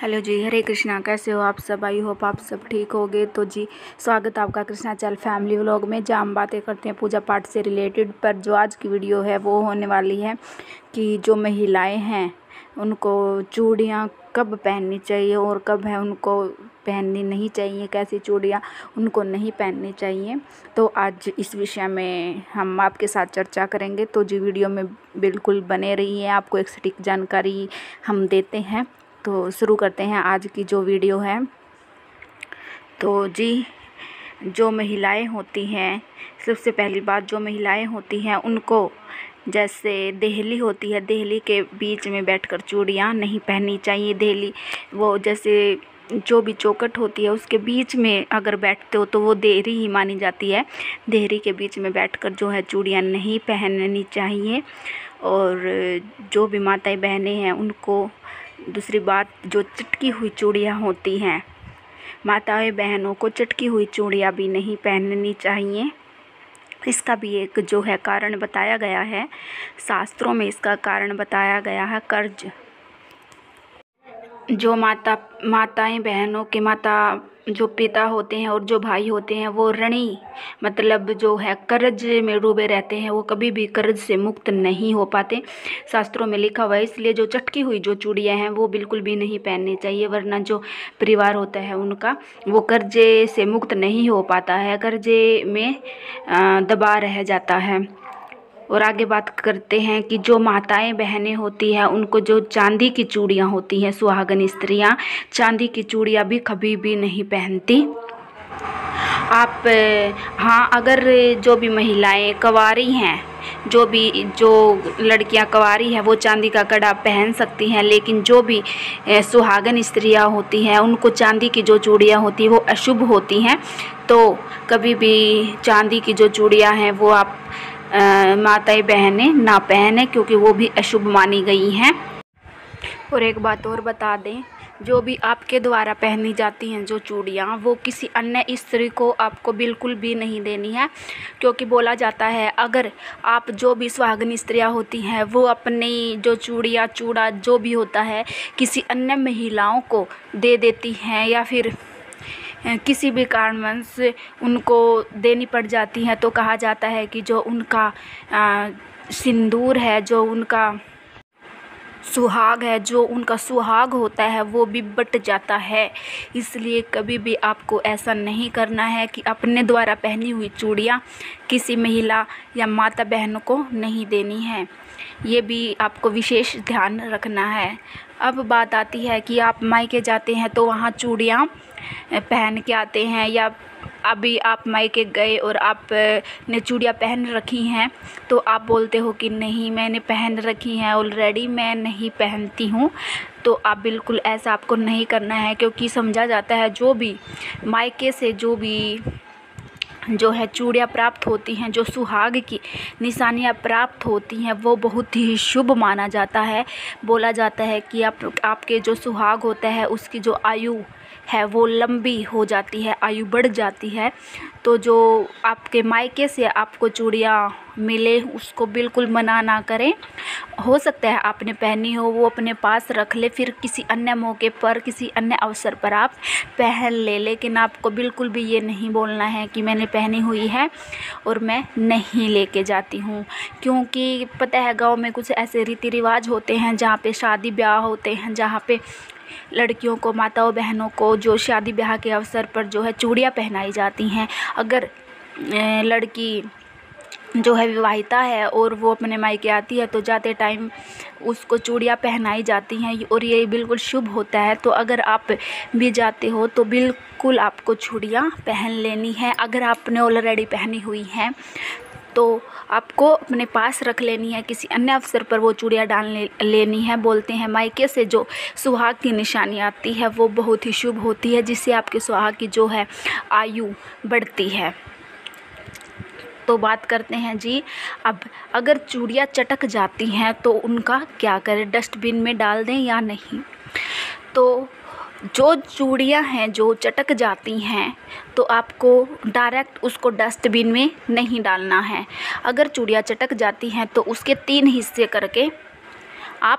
Hello जी, हरे कृष्णा। कैसे हो आप सब? आई होप आप सब ठीक होगे। तो जी, स्वागत है आपका कृष्णा चैनल फैमिली व्लॉग में, जहाँ हम बातें करते हैं पूजा पाठ से रिलेटेड। पर जो आज की वीडियो है वो होने वाली है कि जो महिलाएं हैं उनको चूड़ियाँ कब पहननी चाहिए और कब है उनको पहननी नहीं चाहिए, कैसी चूड़ियाँ उनको नहीं पहननी चाहिए। तो आज इस विषय में हम आपके साथ चर्चा करेंगे। तो जी, वीडियो में बिल्कुल बने रहिए, आपको एक सटीक जानकारी हम देते हैं। तो शुरू करते हैं आज की जो वीडियो है। तो जी, जो महिलाएं होती हैं, सबसे पहली बात, जो महिलाएं होती हैं उनको जैसे देहली होती है, देहली के बीच में बैठकर चूड़ियाँ नहीं पहननी चाहिए। देहली वो जैसे जो भी चौखट होती है उसके बीच में अगर बैठते हो तो वो देहरी ही मानी जाती है। देहरी के बीच में बैठकर जो है चूड़ियाँ नहीं पहननी चाहिए। और जो भी माताएं बहनें हैं उनको दूसरी बात, जो चटकी हुई चूड़ियाँ होती हैं, माताएं बहनों को चटकी हुई चूड़ियाँ भी नहीं पहननी चाहिए। इसका भी एक जो है कारण बताया गया है, शास्त्रों में इसका कारण बताया गया है। कर्ज, जो माताएं बहनों के जो पिता होते हैं और जो भाई होते हैं वो ऋणी मतलब जो है कर्ज में डूबे रहते हैं, वो कभी भी कर्ज से मुक्त नहीं हो पाते, शास्त्रों में लिखा हुआ है। इसलिए जो चटकी हुई जो चूड़ियाँ हैं वो बिल्कुल भी नहीं पहननी चाहिए, वरना जो परिवार होता है उनका वो कर्जे से मुक्त नहीं हो पाता है, कर्जे में दबा रह जाता है। और आगे बात करते हैं कि जो माताएं बहनें होती हैं उनको जो चांदी की चूड़ियाँ होती हैं, सुहागन स्त्रियाँ चांदी की चूड़ियाँ भी कभी भी नहीं पहनती। आप हाँ, अगर जो भी महिलाएं कवारी हैं, जो लड़कियां कवारी हैं वो चांदी का कड़ा पहन सकती हैं, लेकिन जो भी सुहागन स्त्रियां होती हैं उनको चांदी की जो चूड़ियाँ होती हैं वो अशुभ होती हैं। तो कभी भी चांदी की जो चूड़ियाँ हैं वो आप माताएं बहनें ना पहने, क्योंकि वो भी अशुभ मानी गई हैं। और एक बात और बता दें, जो भी आपके द्वारा पहनी जाती हैं जो चूड़ियाँ, वो किसी अन्य स्त्री को आपको बिल्कुल भी नहीं देनी है, क्योंकि बोला जाता है अगर आप जो भी सुहागन स्त्रियाँ होती हैं वो अपनी जो चूड़ा जो भी होता है किसी अन्य महिलाओं को दे देती हैं या फिर किसी भी कारणवश उनको देनी पड़ जाती हैं, तो कहा जाता है कि जो उनका सिंदूर है, जो उनका सुहाग है, जो उनका सुहाग होता है वो भी बट जाता है। इसलिए कभी भी आपको ऐसा नहीं करना है कि अपने द्वारा पहनी हुई चूड़ियाँ किसी महिला या माता बहन को नहीं देनी है, ये भी आपको विशेष ध्यान रखना है। अब बात आती है कि आप मायके जाते हैं तो वहाँ चूड़ियाँ पहन के आते हैं, या अभी आप मायके गए और आप ने चूड़ियाँ पहन रखी हैं तो आप बोलते हो कि नहीं मैंने पहन रखी हैं ऑलरेडी, मैं नहीं पहनती हूँ। तो आप बिल्कुल ऐसा आपको नहीं करना है, क्योंकि समझा जाता है जो भी मायके से जो भी जो है चूड़ियाँ प्राप्त होती हैं, जो सुहाग की निशानियाँ प्राप्त होती हैं, वो बहुत ही शुभ माना जाता है। बोला जाता है कि आपके जो सुहाग होता है उसकी जो आयु है वो लंबी हो जाती है, आयु बढ़ जाती है। तो जो आपके मायके से आपको चूड़ियाँ मिले उसको बिल्कुल मना ना करें। हो सकता है आपने पहनी हो, वो अपने पास रख ले, फिर किसी अन्य मौके पर, किसी अन्य अवसर पर आप पहन ले, लेकिन आपको बिल्कुल भी ये नहीं बोलना है कि मैंने पहनी हुई है और मैं नहीं लेके जाती हूँ। क्योंकि पता है गाँव में कुछ ऐसे रीति रिवाज होते हैं जहाँ पे शादी ब्याह होते हैं, जहाँ पे लड़कियों को, माताओं बहनों को जो शादी ब्याह के अवसर पर जो है चूड़ियाँ पहनाई जाती हैं। अगर लड़की जो है विवाहिता है और वो अपने मायके आती है तो जाते टाइम उसको चूड़ियाँ पहनाई जाती हैं, और ये बिल्कुल शुभ होता है। तो अगर आप भी जाते हो तो बिल्कुल आपको चूड़ियाँ पहन लेनी है। अगर आपने ऑलरेडी पहनी हुई हैं तो आपको अपने पास रख लेनी है, किसी अन्य अवसर पर वो चूड़ियाँ लेनी है। बोलते हैं मायके से जो सुहाग की निशानी आती है वो बहुत ही शुभ होती है, जिससे आपके सुहाग की जो है आयु बढ़ती है। तो बात करते हैं जी, अब अगर चूड़ियाँ चटक जाती हैं तो उनका क्या करें, डस्टबिन में डाल दें या नहीं। तो जो चूड़ियाँ हैं जो चटक जाती हैं तो आपको डायरेक्ट उसको डस्टबिन में नहीं डालना है। अगर चूड़ियाँ चटक जाती हैं तो उसके 3 हिस्से करके आप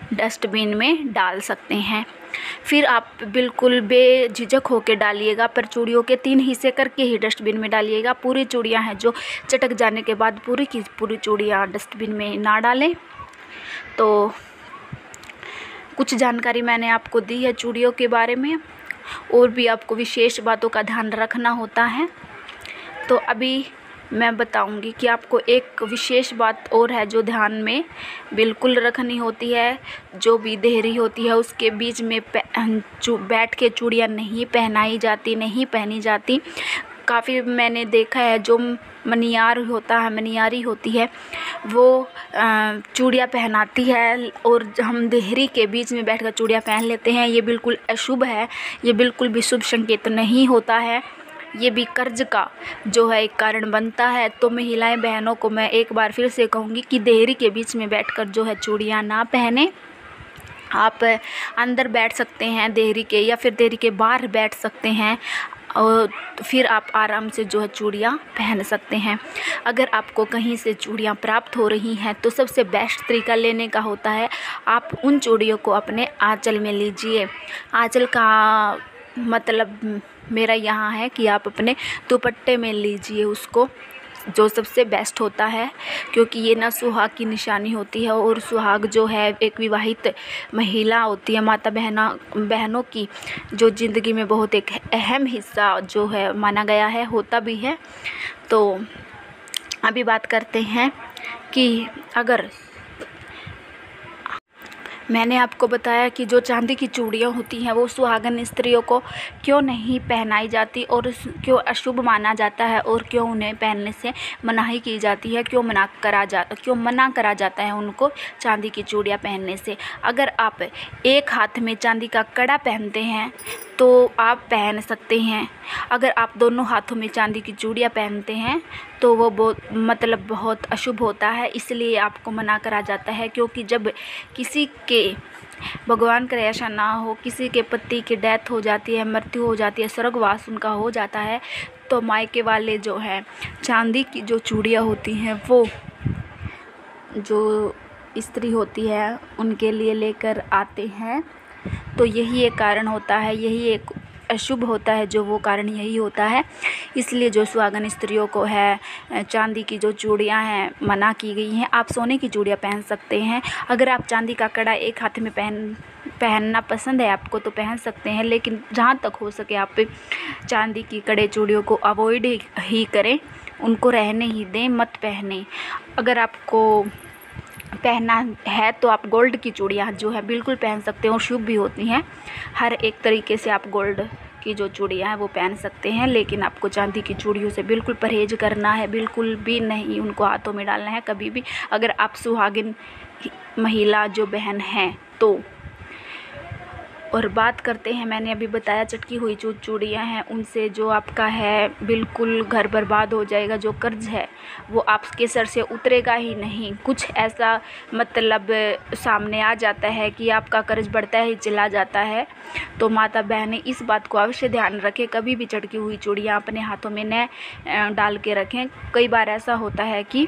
डस्टबिन में डाल सकते हैं। फिर आप बिल्कुल बेझिझक होकर डालिएगा, पर चूड़ियों के 3 हिस्से करके ही डस्टबिन में डालिएगा। पूरी चूड़ियाँ हैं जो चटक जाने के बाद पूरी की पूरी चूड़ियाँ डस्टबिन में ना डालें। तो कुछ जानकारी मैंने आपको दी है चूड़ियों के बारे में, और भी आपको विशेष बातों का ध्यान रखना होता है। तो अभी मैं बताऊंगी कि आपको एक विशेष बात और है जो ध्यान में बिल्कुल रखनी होती है। जो भी देहरी होती है उसके बीच में बैठ के चूड़ियाँ नहीं पहनी जाती। काफ़ी मैंने देखा है जो मनियारी होती है वो चूड़ियाँ पहनाती है, और हम देहरी के बीच में बैठकर चूड़ियाँ पहन लेते हैं। ये बिल्कुल अशुभ है, ये बिल्कुल भी शुभ संकेत नहीं होता है। ये भी कर्ज का जो है एक कारण बनता है। तो महिलाएं बहनों को मैं एक बार फिर से कहूँगी कि देहरी के बीच में बैठकर जो है चूड़ियाँ ना पहने। आप अंदर बैठ सकते हैं देहरी के, या फिर देहरी के बाहर बैठ सकते हैं, और फिर आप आराम से जो है चूड़ियाँ पहन सकते हैं। अगर आपको कहीं से चूड़ियाँ प्राप्त हो रही हैं तो सबसे बेस्ट तरीका लेने का होता है, आप उन चूड़ियों को अपने आंचल में लीजिए। आंचल का मतलब मेरा यहाँ है कि आप अपने दुपट्टे में लीजिए उसको, जो सबसे बेस्ट होता है, क्योंकि ये ना सुहाग की निशानी होती है, और सुहाग जो है एक विवाहित महिला होती है, माता बहनों की जो ज़िंदगी में बहुत एक अहम हिस्सा जो है माना गया है, होता भी है। तो अभी बात करते हैं कि अगर मैंने आपको बताया कि जो चांदी की चूड़ियाँ होती हैं वो सुहागन स्त्रियों को क्यों नहीं पहनाई जाती, और क्यों अशुभ माना जाता है, और क्यों उन्हें पहनने से मनाही की जाती है, क्यों मना करा जाता है उनको चांदी की चूड़ियाँ पहनने से। अगर आप एक हाथ में चांदी का कड़ा पहनते हैं तो आप पहन सकते हैं। अगर आप दोनों हाथों में चांदी की चूड़ियाँ पहनते हैं तो वो बहुत अशुभ होता है, इसलिए आपको मना करा जाता है। क्योंकि जब किसी के भगवान करे ऐसा ना हो, किसी के पति की डेथ हो जाती है, मृत्यु हो जाती है, स्वर्गवास उनका हो जाता है, तो मायके वाले जो है चांदी की जो चूड़ियाँ होती हैं वो जो स्त्री होती है उनके लिए लेकर आते हैं। तो यही एक कारण होता है, यही एक अशुभ होता है, जो वो कारण यही होता है। इसलिए जो सुहागन स्त्रियों को है चांदी की जो चूड़ियाँ हैं मना की गई हैं। आप सोने की चूड़ियाँ पहन सकते हैं। अगर आप चांदी का कड़ा एक हाथ में पहनना पसंद है आपको तो पहन सकते हैं, लेकिन जहाँ तक हो सके आप चांदी की कड़े चूड़ियों को अवॉइड ही करें, उनको रहने ही दें, मत पहने। अगर आपको पहनना है तो आप गोल्ड की चूड़ियाँ जो है बिल्कुल पहन सकते हैं, और शुभ भी होती हैं। हर एक तरीके से आप गोल्ड की जो चूड़ियाँ हैं वो पहन सकते हैं, लेकिन आपको चांदी की चूड़ियों से बिल्कुल परहेज करना है, बिल्कुल भी नहीं उनको हाथों में डालना है कभी भी, अगर आप सुहागिन महिला जो बहन हैं तो। और बात करते हैं, मैंने अभी बताया चटकी हुई जो चूड़ियाँ हैं उनसे जो आपका है बिल्कुल घर बर्बाद हो जाएगा। जो कर्ज है वो आपके सर से उतरेगा ही नहीं। कुछ ऐसा सामने आ जाता है कि आपका कर्ज बढ़ता ही चला जाता है। तो माता बहनें इस बात को अवश्य ध्यान रखें, कभी भी चटकी हुई चूड़ियाँ अपने हाथों में न डाल के रखें। कई बार ऐसा होता है कि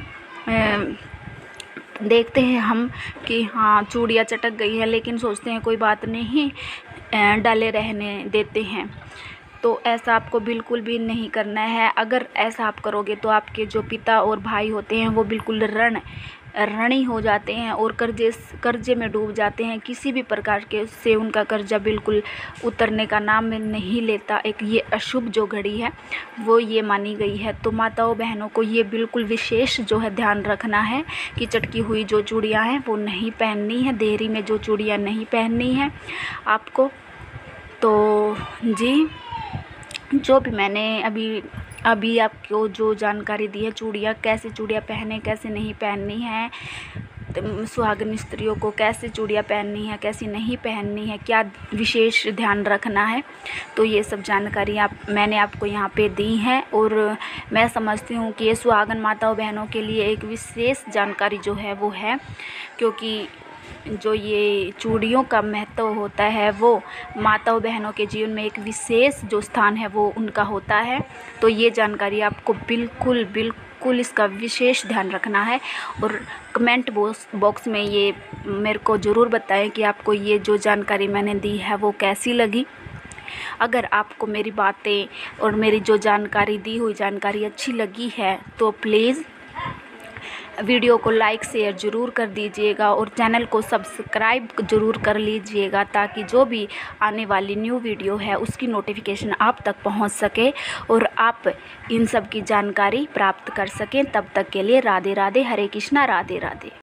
देखते हैं हम कि हाँ चूड़ियाँ चटक गई है, लेकिन सोचते हैं कोई बात नहीं, डाले रहने देते हैं। तो ऐसा आपको बिल्कुल भी नहीं करना है। अगर ऐसा आप करोगे तो आपके जो पिता और भाई होते हैं वो बिल्कुल ऋणी हो जाते हैं और कर्जे में डूब जाते हैं। किसी भी प्रकार के से उनका कर्जा बिल्कुल उतरने का नाम नहीं लेता। एक ये अशुभ जो घड़ी है वो ये मानी गई है। तो माताओं बहनों को ये बिल्कुल विशेष जो है ध्यान रखना है कि चटकी हुई जो चूड़ियाँ हैं वो नहीं पहननी है, देहरी में जो चूड़ियाँ नहीं पहननी है आपको। तो जी, जो भी मैंने अभी आपको जो जानकारी दी है, कैसे चूड़ियाँ पहने कैसे नहीं पहननी है, सुहागन स्त्रियों को कैसे चूड़ियाँ पहननी है कैसे नहीं पहननी है, क्या विशेष ध्यान रखना है, तो ये सब जानकारी मैंने आपको यहाँ पे दी है। और मैं समझती हूँ कि ये सुहागन माताओं बहनों के लिए एक विशेष जानकारी जो है वो है, क्योंकि जो ये चूड़ियों का महत्व होता है वो माताओं बहनों के जीवन में एक विशेष जो स्थान है वो उनका होता है। तो ये जानकारी आपको बिल्कुल बिल्कुल इसका विशेष ध्यान रखना है। और कमेंट बॉक्स में ये मेरे को ज़रूर बताएं कि आपको ये जो जानकारी मैंने दी है वो कैसी लगी। अगर आपको मेरी बातें और मेरी जो जानकारी दी हुई जानकारी अच्छी लगी है तो प्लीज़ वीडियो को लाइक शेयर ज़रूर कर दीजिएगा और चैनल को सब्सक्राइब ज़रूर कर लीजिएगा, ताकि जो भी आने वाली न्यू वीडियो है उसकी नोटिफिकेशन आप तक पहुंच सके और आप इन सब की जानकारी प्राप्त कर सकें। तब तक के लिए राधे राधे, हरे कृष्णा, राधे राधे।